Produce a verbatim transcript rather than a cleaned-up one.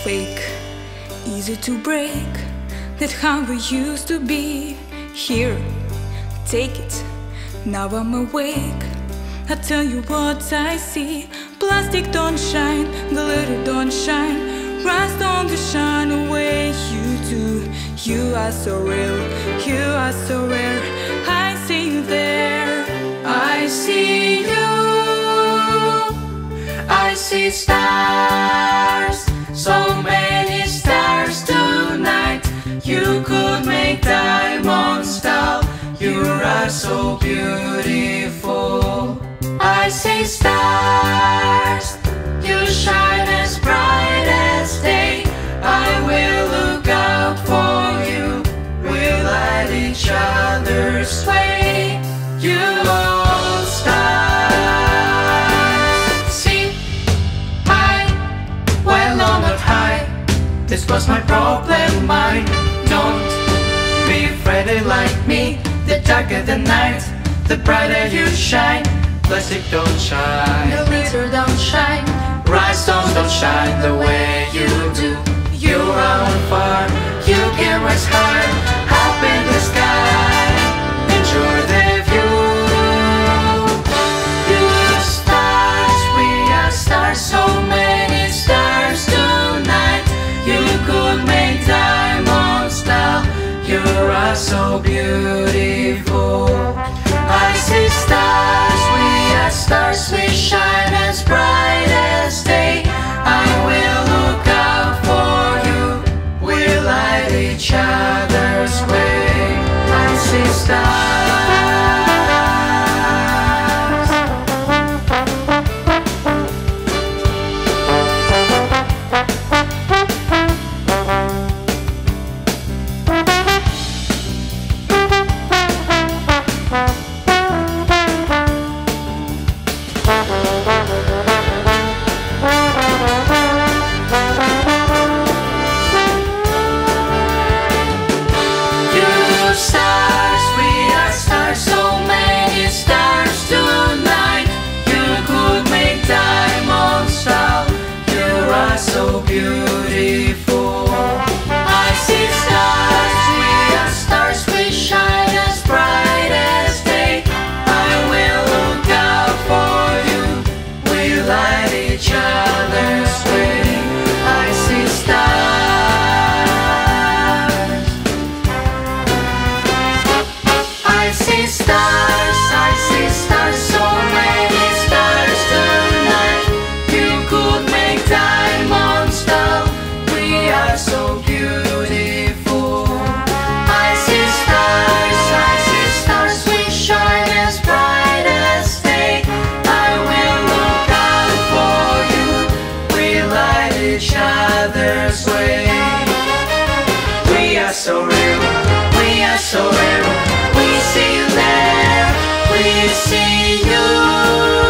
fake, easy to break. That's how we used to be. Here, take it, now I'm awake. I tell you what I see. Plastic don't shine, glitter don't shine, rust don't shine away. You do, you are so real, you are so rare. I see you there, I see you. I see stars, so many stars tonight. You could make diamonds tell, you are so beautiful. I see stars, you shine as bright as day. I will look out for you, we'll light each other's way. You all stars. See, I, well on not high. This was my problem, mine. Don't be afraid like me. The darker the night, the brighter you shine. Plastic don't shine, The glitter don't shine, rhinestones don't shine the way you do. You are on fire, you can rise high, up in the sky. Enjoy the view. You are stars, we are stars, so many stars tonight. You could make diamonds now, you are so beautiful. I see stars, we are stars, we shine as bright as day. I will look out for you, we'll light each other's way. I see stars. So beautiful. I see stars, we are stars, we shine as bright as day. I will look out for you, we light each other's way. I see stars, I see stars, I see stars, so many stars tonight. You could make diamonds now, we are so beautiful. I see stars, I see stars, we shine as bright as day. I will look out for you, we light each other's way. We are so real, we are so real. We see you there, we see you.